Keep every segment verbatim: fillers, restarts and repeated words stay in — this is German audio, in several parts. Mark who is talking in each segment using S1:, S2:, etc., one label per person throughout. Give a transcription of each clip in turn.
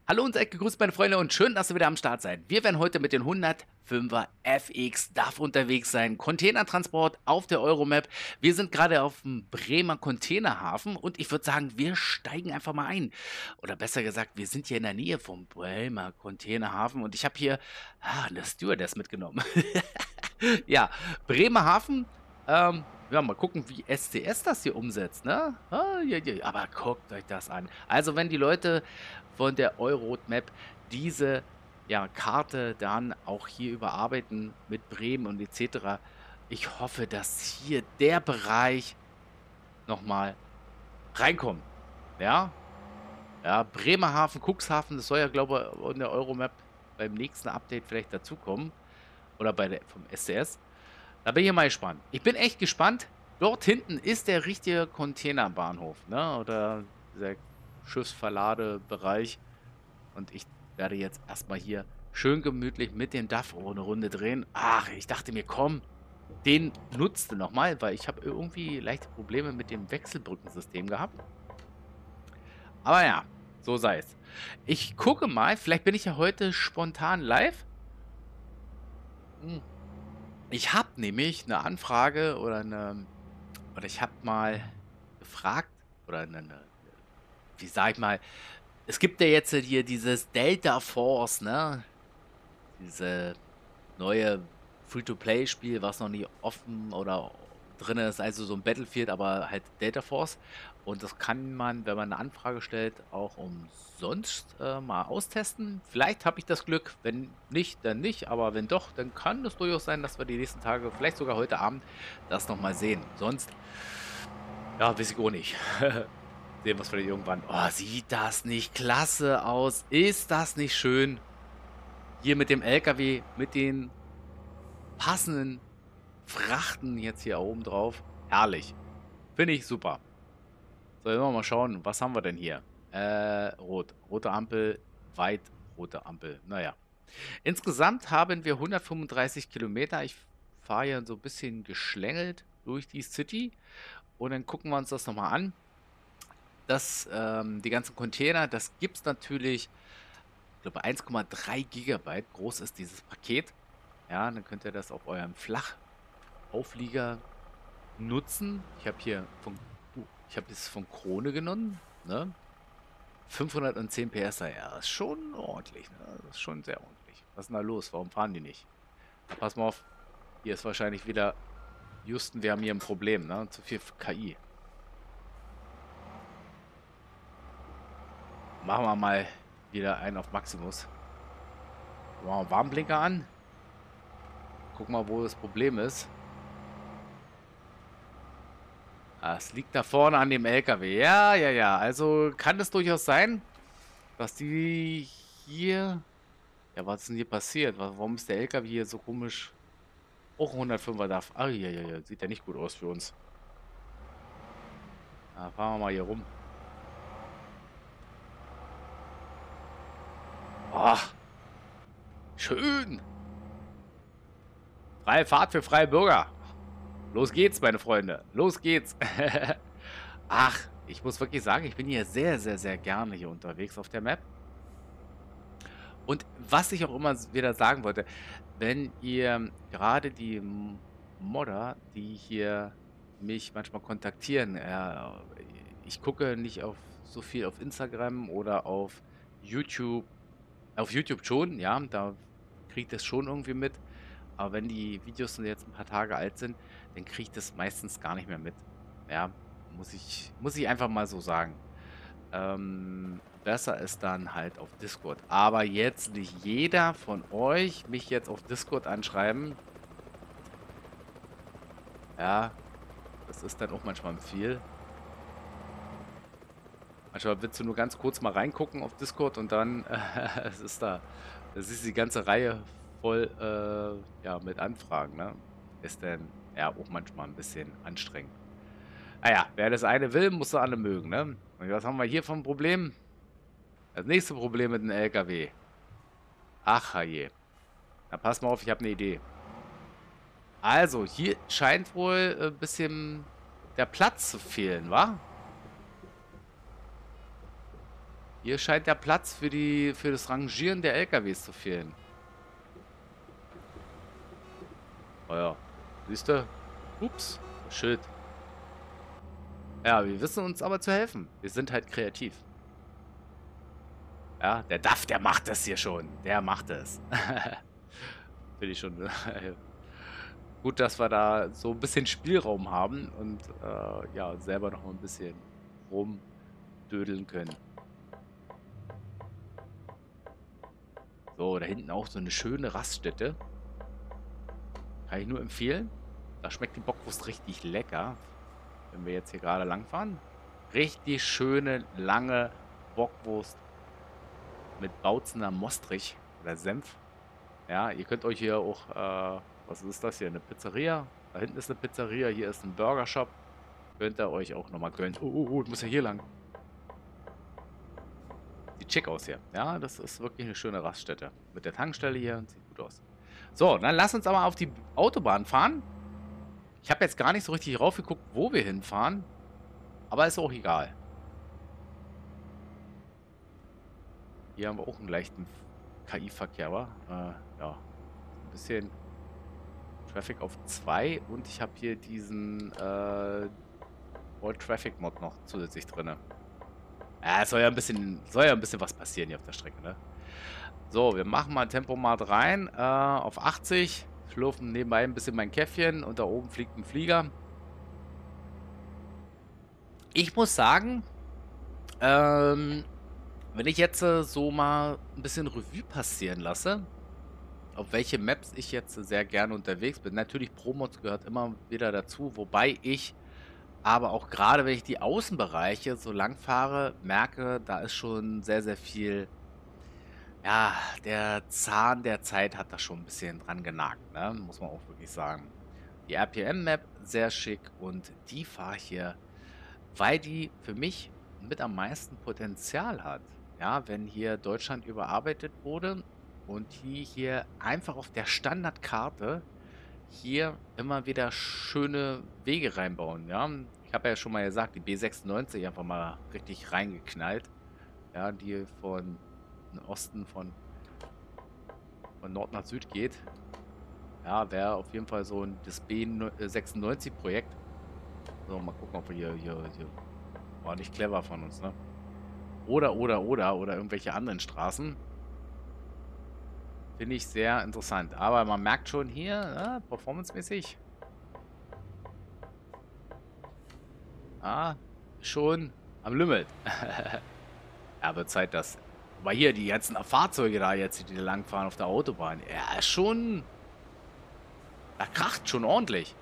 S1: Hallo und seid gegrüßt, meine Freunde, und schön, dass ihr wieder am Start seid. Wir werden heute mit den hundertfünfer F X D A F unterwegs sein. Containertransport auf der Euromap. Wir sind gerade auf dem Bremer Containerhafen und ich würde sagen, wir steigen einfach mal ein. Oder besser gesagt, wir sind hier in der Nähe vom Bremer Containerhafen und ich habe hier ah, eine Stewardess mitgenommen. Ja, Bremerhaven. Ähm, ja, mal gucken, wie S C S das hier umsetzt, ne? Ah, ja, ja, aber guckt euch das an. Also, wenn die Leute von der Euroad-Map diese, ja, Karte dann auch hier überarbeiten mit Bremen und et cetera. Ich hoffe, dass hier der Bereich noch mal reinkommt, ja? Ja, Bremerhaven, Cuxhaven, das soll ja, glaube ich, in der Euromap beim nächsten Update vielleicht dazukommen oder bei der vom S C S. Da bin ich mal gespannt. Ich bin echt gespannt. Dort hinten ist der richtige Containerbahnhof, ne? Oder dieser Schiffsverladebereich. Und ich werde jetzt erstmal hier schön gemütlich mit dem D A F eine Runde drehen. Ach, ich dachte mir, komm, den nutzt du nochmal, weil ich habe irgendwie leichte Probleme mit dem Wechselbrückensystem gehabt. Aber ja, so sei es. Ich gucke mal, vielleicht bin ich ja heute spontan live. Hm. Ich habe nämlich eine Anfrage oder eine oder ich habe mal gefragt oder eine 'ne wie sage ich mal, es gibt ja jetzt hier dieses Delta Force, ne? Diese neue Free-to-Play-Spiel, was noch nie offen oder drin ist, also so ein Battlefield, aber halt Delta Force. Und das kann man, wenn man eine Anfrage stellt, auch umsonst, äh, mal austesten. Vielleicht habe ich das Glück, wenn nicht, dann nicht, aber wenn doch, dann kann es durchaus sein, dass wir die nächsten Tage, vielleicht sogar heute Abend, das noch mal sehen. Sonst, ja, weiß ich auch nicht. Sehen wir's vielleicht irgendwann. Oh, sieht das nicht klasse aus? Ist das nicht schön? Hier mit dem L K W, mit den passenden Frachten jetzt hier oben drauf. Herrlich. Finde ich super. So, jetzt wollen wir mal schauen, was haben wir denn hier? Äh, rot. Rote Ampel, weit rote Ampel. Naja. Insgesamt haben wir hundertfünfunddreißig Kilometer. Ich fahre hier so ein bisschen geschlängelt durch die City. Und dann gucken wir uns das nochmal an. Das, ähm, die ganzen Container, das gibt es natürlich, ich glaube, eins Komma drei Gigabyte groß ist dieses Paket. Ja, dann könnt ihr das auf eurem Flachauflieger nutzen. Ich habe hier von, uh, ich habe jetzt von Krone genommen, ne? fünfhundertzehn P S, ja, das ist schon ordentlich, ne? Das ist schon sehr ordentlich. Was ist denn da los? Warum fahren die nicht? Na, pass mal auf, hier ist wahrscheinlich wieder, Houston, wir haben hier ein Problem, ne? Zu viel K I. Machen wir mal wieder einen auf Maximus. Machen wir einen Warnblinker an. Guck mal, wo das Problem ist. Ah, es liegt da vorne an dem L K W. Ja, ja, ja. Also kann es durchaus sein, dass die hier... Ja, was ist denn hier passiert? Wa- Warum ist der L K W hier so komisch? Auch ein hundertfünfer darf. Ah, ja, ja, ja. Sieht ja nicht gut aus für uns. Ah, fahren wir mal hier rum. Ach, schön. Freie Fahrt für freie Bürger. Los geht's, meine Freunde. Los geht's. Ach, ich muss wirklich sagen, ich bin hier sehr, sehr, sehr gerne hier unterwegs auf der Map. Und was ich auch immer s wieder sagen wollte, wenn ihr gerade die M Modder, die hier mich manchmal kontaktieren, äh, ich gucke nicht auf so viel auf Instagram oder auf YouTube. Auf YouTube schon, ja, da kriege ich das schon irgendwie mit. Aber wenn die Videos dann jetzt ein paar Tage alt sind, dann kriege ich das meistens gar nicht mehr mit. Ja, muss ich muss ich einfach mal so sagen. Ähm, besser ist dann halt auf Discord. Aber jetzt nicht jeder von euch mich jetzt auf Discord anschreiben. Ja, das ist dann auch manchmal viel. Manchmal willst du nur ganz kurz mal reingucken auf Discord und dann äh, es ist da, das ist die ganze Reihe voll äh, ja, mit Anfragen, ne? Ist dann ja auch manchmal ein bisschen anstrengend. Naja, wer das eine will, muss das andere mögen, ne? Und was haben wir hier für ein Problem? Das nächste Problem mit dem L K W. Ach je. Na, pass mal auf, ich habe eine Idee. Also, hier scheint wohl ein bisschen der Platz zu fehlen, wa? Hier scheint der Platz für die für das Rangieren der L K Ws zu fehlen. Oh ja. Siehst du? Ups. Schild. Ja, wir wissen uns aber zu helfen. Wir sind halt kreativ. Ja, der D A F, der macht das hier schon. Der macht es. Finde ich schon gut, dass wir da so ein bisschen Spielraum haben und äh, ja, selber noch mal ein bisschen rumdödeln können. So, da hinten auch so eine schöne Raststätte. Kann ich nur empfehlen. Da schmeckt die Bockwurst richtig lecker. Wenn wir jetzt hier gerade lang fahren. Richtig schöne, lange Bockwurst mit Bautzener Mostrich oder Senf. Ja, ihr könnt euch hier auch, äh, was ist das hier? Eine Pizzeria. Da hinten ist eine Pizzeria, hier ist ein Burgershop. Könnt ihr euch auch nochmal gönnen. Oh, oh, oh, ich muss ja hier lang. Sieht schick aus hier. Ja, das ist wirklich eine schöne Raststätte. Mit der Tankstelle hier. Sieht gut aus. So, dann lass uns aber auf die Autobahn fahren. Ich habe jetzt gar nicht so richtig raufgeguckt, wo wir hinfahren. Aber ist auch egal. Hier haben wir auch einen leichten K I-Verkehr, wa? Äh, ja. Ein bisschen Traffic auf zwei. Und ich habe hier diesen äh, All Traffic Mod noch zusätzlich drin. Ja, es soll ja ein bisschen, soll ja ein bisschen was passieren hier auf der Strecke, ne? So, wir machen mal Tempomat rein. Äh, auf achtzig. Schlürfen nebenbei ein bisschen mein Käffchen. Und da oben fliegt ein Flieger. Ich muss sagen, ähm, wenn ich jetzt äh, so mal ein bisschen Revue passieren lasse, auf welche Maps ich jetzt sehr gerne unterwegs bin. Natürlich, Promods gehört immer wieder dazu, wobei ich aber auch gerade, wenn ich die Außenbereiche so lang fahre, merke, da ist schon sehr, sehr viel, ja, der Zahn der Zeit hat da schon ein bisschen dran genagt, ne? Muss man auch wirklich sagen. Die R P M-Map, sehr schick und die fahre ich hier, weil die für mich mit am meisten Potenzial hat. Ja, wenn hier Deutschland überarbeitet wurde und die hier einfach auf der Standardkarte hier immer wieder schöne Wege reinbauen, ja. Ich habe ja schon mal gesagt, die B sechsundneunzig einfach mal richtig reingeknallt. Ja, die von Osten von, von Nord nach Süd geht. Ja, wäre auf jeden Fall so ein das B sechsundneunzig-Projekt. So, mal gucken, ob wir hier, hier, hier. War nicht clever von uns, ne? Oder, oder, oder, oder irgendwelche anderen Straßen. Finde ich sehr interessant. Aber man merkt schon hier, ja, performancemäßig. Ah, schon am Limit. Ja, wird Zeit, dass. Aber hier, die ganzen Fahrzeuge da jetzt, die langfahren auf der Autobahn. Ja, schon. Da kracht schon ordentlich.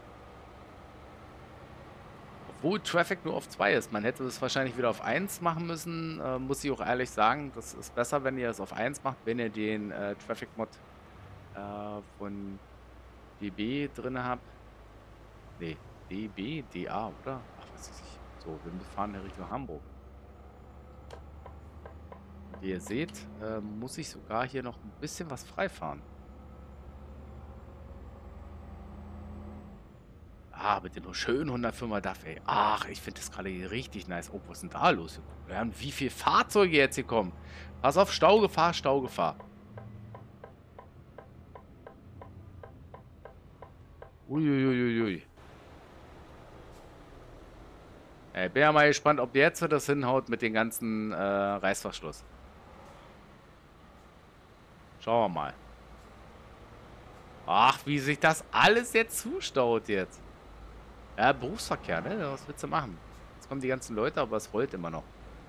S1: Obwohl Traffic nur auf zwei ist. Man hätte es wahrscheinlich wieder auf eins machen müssen. Äh, muss ich auch ehrlich sagen. Das ist besser, wenn ihr es auf eins macht, wenn ihr den äh, Traffic Mod äh, von D B drin habt. Nee, D B, D A, oder? Ach, was weiß ich. So, wir fahren in Richtung Hamburg. Wie ihr seht, äh, muss ich sogar hier noch ein bisschen was freifahren. Ah, mit dem schönen hundertfünfer D A F, ey. Ach, ich finde das gerade richtig nice. Oh, was ist denn da los? Wir haben wie viele Fahrzeuge jetzt hier kommen. Pass auf, Staugefahr, Staugefahr. Uiuiuiui. Ey, bin ja mal gespannt, ob jetzt das hinhaut mit dem ganzen äh, Reißverschluss. Schauen wir mal. Ach, wie sich das alles jetzt zustaut jetzt. Ja, Berufsverkehr, ne? Was willst du machen? Jetzt kommen die ganzen Leute, aber es rollt immer noch.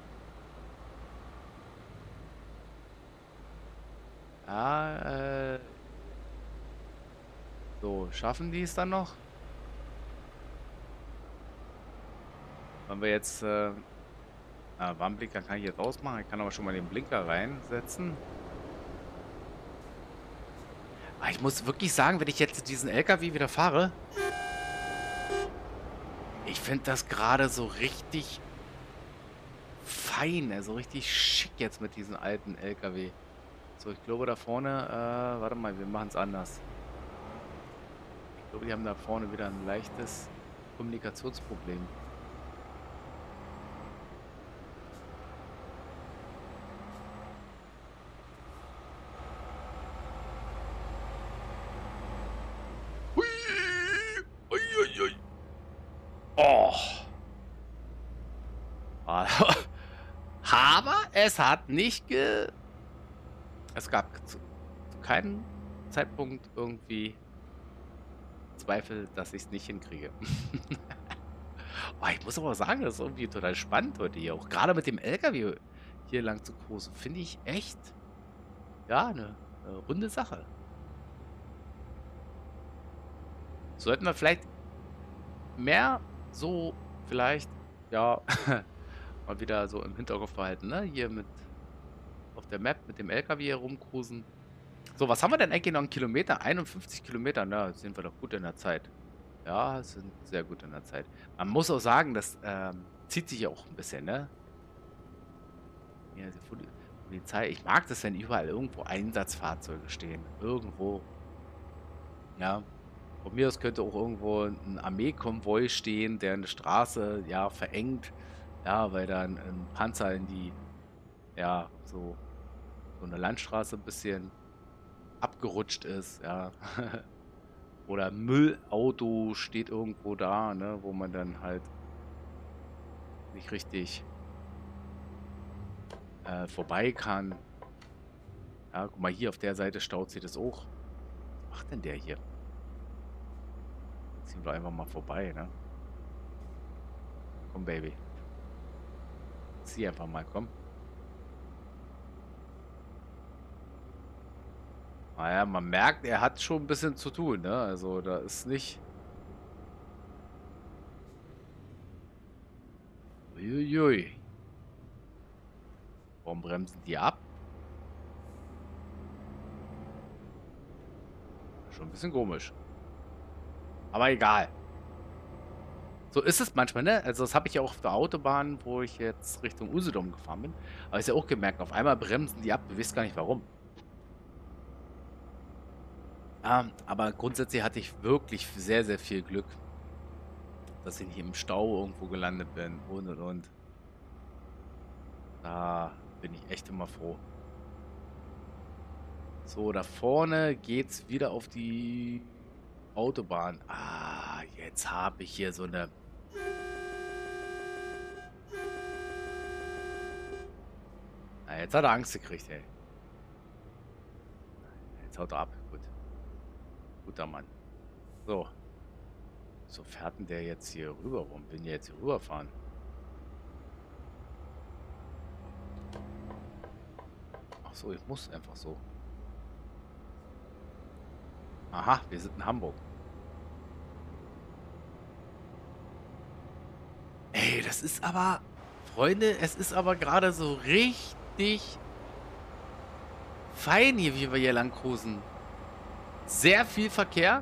S1: Ja, äh... So, schaffen die es dann noch? Wenn wir jetzt... Äh, ah, Warnblinker kann ich jetzt ausmachen. Ich kann aber schon mal den Blinker reinsetzen. Aber ich muss wirklich sagen, wenn ich jetzt diesen L K W wieder fahre... Ich finde das gerade so richtig fein, also richtig schick jetzt mit diesen alten L K W. So, ich glaube da vorne, äh, warte mal, wir machen es anders. Ich glaube, die haben da vorne wieder ein leichtes Kommunikationsproblem. Es hat nicht ge... Es gab zu, zu keinem Zeitpunkt irgendwie Zweifel, dass ich es nicht hinkriege. Oh, ich muss aber sagen, das ist irgendwie total spannend heute hier. Auch gerade mit dem L K W hier lang zu cruisen, finde ich echt, ja, eine, eine runde Sache. Sollten wir vielleicht mehr so vielleicht, ja, mal wieder so im Hinterkopf behalten, ne? Hier mit auf der Map mit dem L K W hier rumcruisen. So, was haben wir denn eigentlich noch einen Kilometer? einundfünfzig Kilometer, na, sind wir doch gut in der Zeit. Ja, sind sehr gut in der Zeit. Man muss auch sagen, das ähm, zieht sich ja auch ein bisschen, ne? Ja, die Poli Polizei. Ich mag das, wenn überall irgendwo Einsatzfahrzeuge stehen. Irgendwo. Ja. Von mir aus könnte auch irgendwo ein Armeekonvoi stehen, der eine Straße, ja, verengt. Ja, weil da ein, ein Panzer in die, ja, so, so eine Landstraße ein bisschen abgerutscht ist, ja. Oder ein Müllauto steht irgendwo da, ne, wo man dann halt nicht richtig äh, vorbei kann. Ja, guck mal, hier auf der Seite staut sich das auch. Was macht denn der hier? Ziehen wir einfach mal vorbei, ne? Komm, Baby. Zieh einfach mal, komm. Naja, man merkt, er hat schon ein bisschen zu tun, ne? Also, da ist nicht... Uiuiui. Warum bremsen die ab? Schon ein bisschen komisch. Aber egal. So ist es manchmal, ne? Also, das habe ich ja auch auf der Autobahn, wo ich jetzt Richtung Usedom gefahren bin. Aber ich ja auch gemerkt, auf einmal bremsen die ab. Du weißt gar nicht warum. Ähm, aber grundsätzlich hatte ich wirklich sehr, sehr viel Glück, dass ich nicht im Stau irgendwo gelandet bin und und und. Da bin ich echt immer froh. So, da vorne geht's wieder auf die Autobahn. Ah, jetzt habe ich hier so eine. Na, jetzt hat er Angst gekriegt, ey. Jetzt haut er ab. Gut. Guter Mann. So. So fährt denn der jetzt hier rüber? Warum will der jetzt hier rüberfahren? Ach so, ich muss einfach so. Aha, wir sind in Hamburg. Ey, das ist aber, Freunde, es ist aber gerade so richtig fein hier, wie wir hier lang cruisen. Sehr viel Verkehr.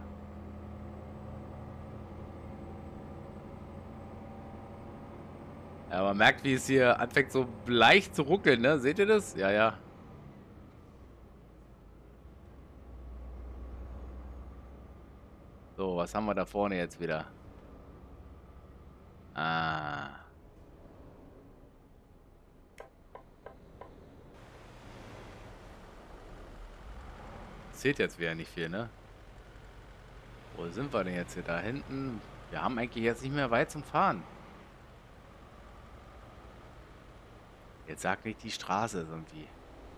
S1: Ja, man merkt, wie es hier anfängt so leicht zu ruckeln, ne? Seht ihr das? Ja, ja. So, was haben wir da vorne jetzt wieder? Ah. Zählt jetzt wieder nicht viel, ne? Wo sind wir denn jetzt hier? Da hinten. Wir haben eigentlich jetzt nicht mehr weit zum Fahren. Jetzt sag nicht, die Straße ist irgendwie.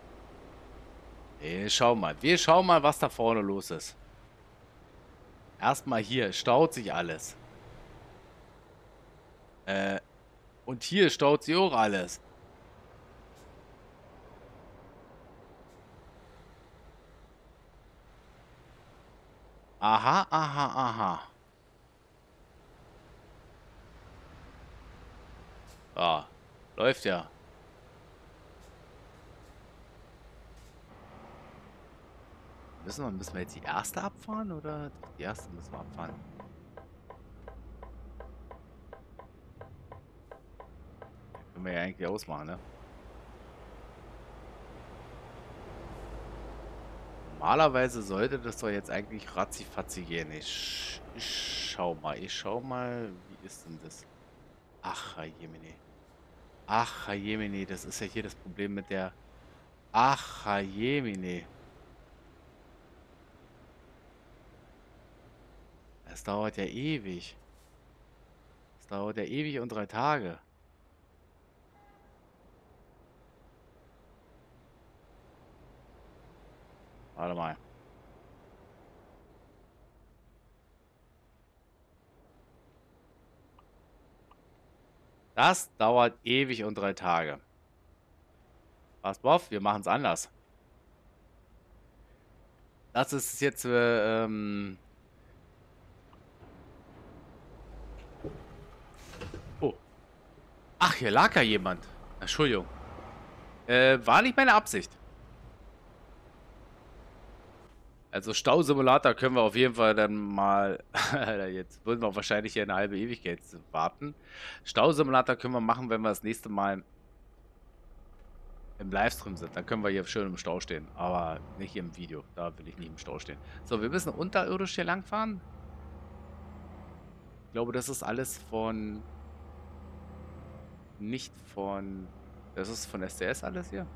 S1: Nee, schau mal. Wir schauen mal, was da vorne los ist. Erstmal hier. Staut sich alles. Äh, und hier staut sich auch alles. Aha, aha, aha. Ah, läuft ja. Müssen wir, müssen wir jetzt die erste abfahren oder die erste müssen wir abfahren? Können wir ja eigentlich ausmachen, ne? Normalerweise sollte das doch jetzt eigentlich ratzifatzi gehen. Ich, ich schau mal, ich schau mal, wie ist denn das? Ach, Jemine. Ach, Jemine, das ist ja hier das Problem mit der... Ach, Jemine. Es dauert ja ewig. Es dauert ja ewig und drei Tage. Warte mal. Das dauert ewig und drei Tage. Passt auf, wir machen es anders. Das ist jetzt, äh, ähm... Oh. Ach, hier lag ja jemand. Entschuldigung. Äh, war nicht meine Absicht. Also Stausimulator können wir auf jeden Fall dann mal... Alter, jetzt würden wir wahrscheinlich hier eine halbe Ewigkeit warten. Stausimulator können wir machen, wenn wir das nächste Mal im Livestream sind. Dann können wir hier schön im Stau stehen. Aber nicht hier im Video. Da will ich nicht im Stau stehen. So, wir müssen unterirdisch hier langfahren. Ich glaube, das ist alles von... Nicht von... Das ist von S C S alles hier.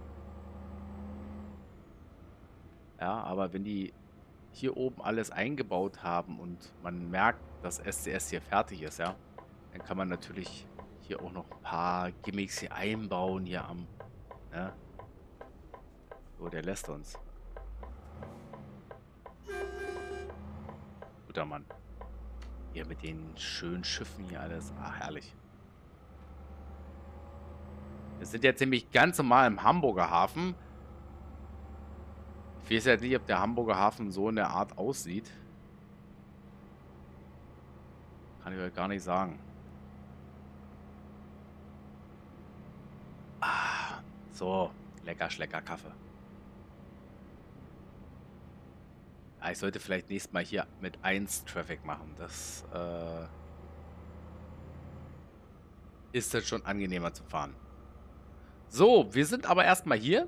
S1: Ja, aber wenn die hier oben alles eingebaut haben und man merkt, dass S C S hier fertig ist, ja, dann kann man natürlich hier auch noch ein paar Gimmicks hier einbauen, hier am... Ne? So, der lässt uns. Guter Mann. Hier mit den schönen Schiffen hier alles. Ah, herrlich. Wir sind jetzt nämlich ganz normal im Hamburger Hafen. Ich weiß ja nicht, ob der Hamburger Hafen so in der Art aussieht. Kann ich euch gar nicht sagen. Ah, so. Lecker, schlecker Kaffee. Ja, ich sollte vielleicht nächstes Mal hier mit eins Traffic machen. Das äh, ist dann schon angenehmer zu fahren. So, wir sind aber erstmal hier.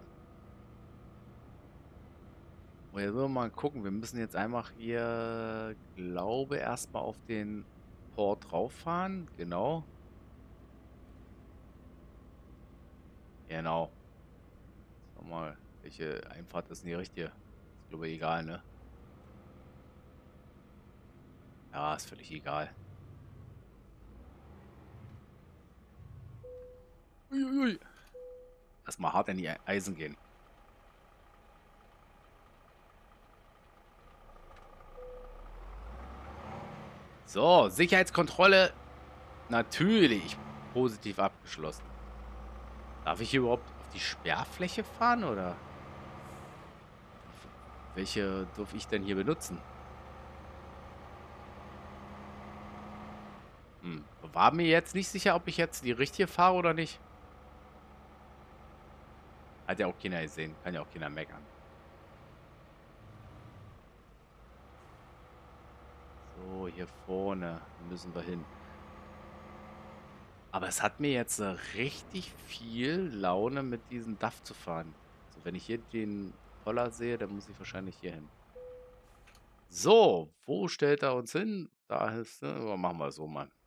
S1: Und jetzt wollen wir mal gucken. Wir müssen jetzt einfach hier, glaube erstmal auf den Port drauf fahren. Genau. Genau. Schau mal, welche Einfahrt ist denn die richtige? Ist, glaube ich, egal, ne? Ja, ist völlig egal. Uiuiui. Erstmal hart in die Eisen gehen. So, Sicherheitskontrolle natürlich positiv abgeschlossen. Darf ich hier überhaupt auf die Sperrfläche fahren oder welche darf ich denn hier benutzen? Hm, war mir jetzt nicht sicher, ob ich jetzt die richtige fahre oder nicht. Hat ja auch keiner gesehen, kann ja auch keiner meckern. So, hier vorne müssen wir hin. Aber es hat mir jetzt äh, richtig viel Laune, mit diesem D A F zu fahren. Also wenn ich hier den Poller sehe, dann muss ich wahrscheinlich hier hin. So, wo stellt er uns hin? Da ist, ne? Machen wir so mal.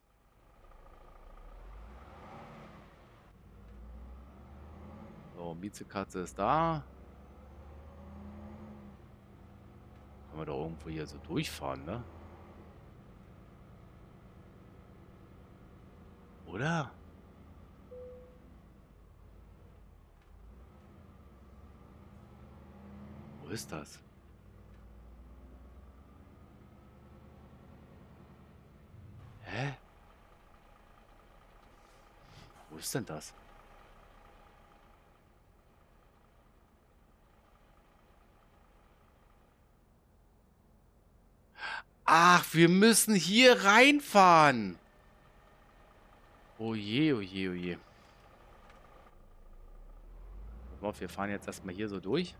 S1: So, Miezekatze ist da. Können wir doch irgendwo hier so durchfahren, ne? Oder? Wo ist das? Hä? Wo ist denn das? Ach, wir müssen hier reinfahren. Oh je, oh je, oh je. Pass auf, wir fahren jetzt erstmal hier so durch.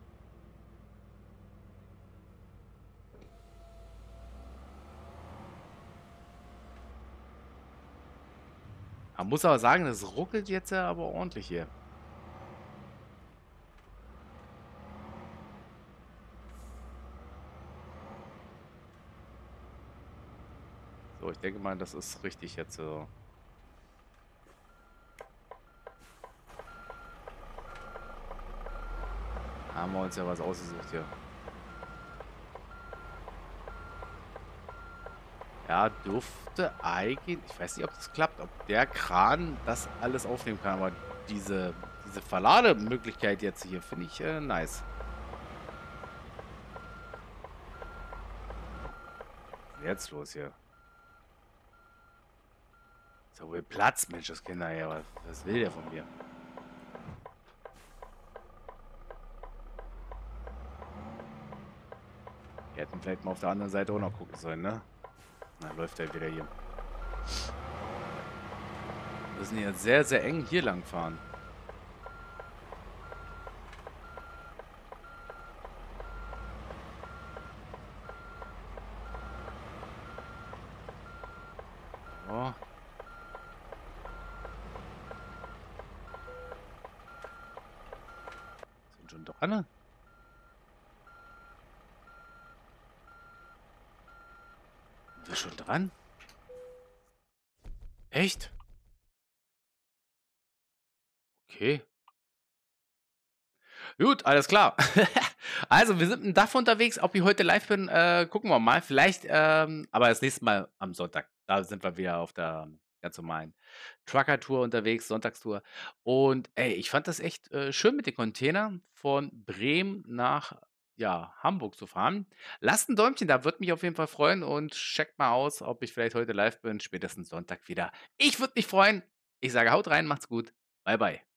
S1: Man muss aber sagen, das ruckelt jetzt ja aber ordentlich hier. So, ich denke mal, das ist richtig jetzt so. Haben wir uns ja was ausgesucht hier. Ja, dürfte eigentlich... Ich weiß nicht, ob das klappt, ob der Kran das alles aufnehmen kann, aber diese, diese Verlademöglichkeit jetzt hier finde ich äh, nice. Jetzt los hier. So wohl Platz, Mensch, das Kinder ja. Was, was will der von mir? Wir hätten vielleicht mal auf der anderen Seite auch noch gucken sollen, ne? Na, läuft er wieder hier. Wir müssen jetzt sehr, sehr eng hier lang fahren. Oh. Sind schon dran? Sind wir schon dran? Echt? Okay. Gut, alles klar. Also, wir sind mit dem D A F unterwegs. Ob ich heute live bin, äh, gucken wir mal. Vielleicht, ähm, aber das nächste Mal am Sonntag. Da sind wir wieder auf der ganz normalen Trucker-Tour unterwegs, Sonntagstour. Und ey, ich fand das echt äh, schön mit den Containern von Bremen nach ja, Hamburg zu fahren. Lasst ein Däumchen da, würde mich auf jeden Fall freuen und checkt mal aus, ob ich vielleicht heute live bin, spätestens Sonntag wieder. Ich würde mich freuen. Ich sage haut rein, macht's gut. Bye bye.